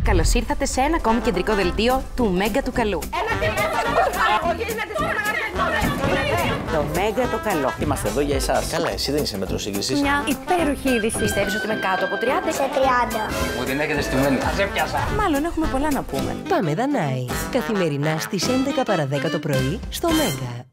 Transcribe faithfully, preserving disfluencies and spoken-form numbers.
Καλώς ήρθατε σε ένα ακόμη κεντρικό δελτίο του Μέγκα του Καλού. Ένα τηλέφωνο! Το Μέγκα το Καλό. Είμαστε εδώ για εσάς. Καλά, εσύ δεν είσαι μέτρο σύγκρισης. Μια υπέροχη είδηση. Πιστεύεις ότι είμαι κάτω από τριάντα? Σε τριάντα. Μου την έχετε στημένη. Θα σε πιάσα. Μάλλον έχουμε πολλά να πούμε. Πάμε Δανάη. Καθημερινά στις έντεκα παρά δέκα το πρωί στο Μέγκα.